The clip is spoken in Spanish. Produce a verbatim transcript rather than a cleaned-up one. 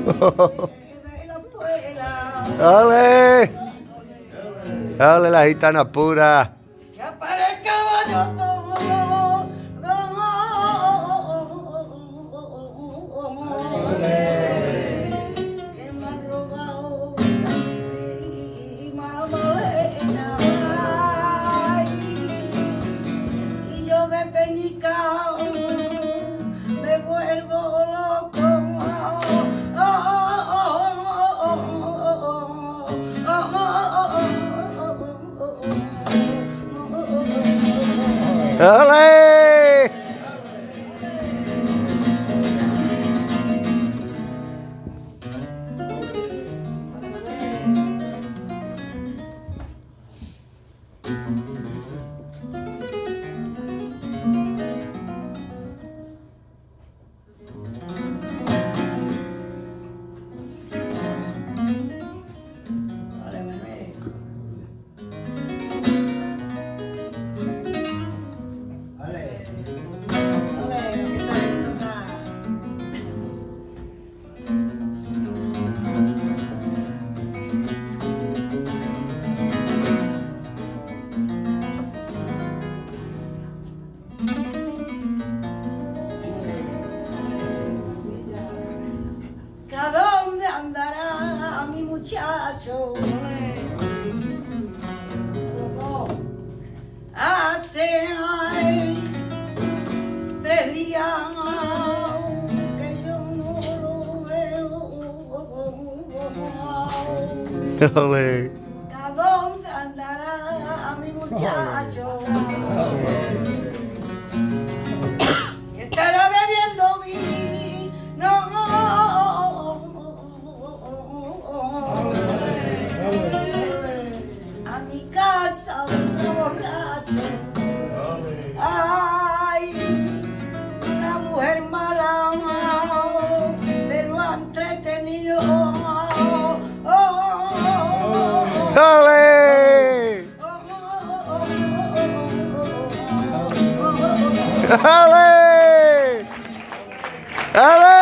¡Ole! ¡Ole la gitana pura! Que para el caballo todo, que me han robado y mamolena, y yo de penica me vuelvo loco. ¡Ole! ¿A dónde andará mi muchacho? Hace ay, tres días que yo no lo veo. ¡Ole! ¿A dónde andará mi muchacho? Que estará bebiendo vino. A mi casa vengo borracho. Ay, una mujer mala me lo ha entretenido. ¡Ole! ¡Ole! ¡Ole!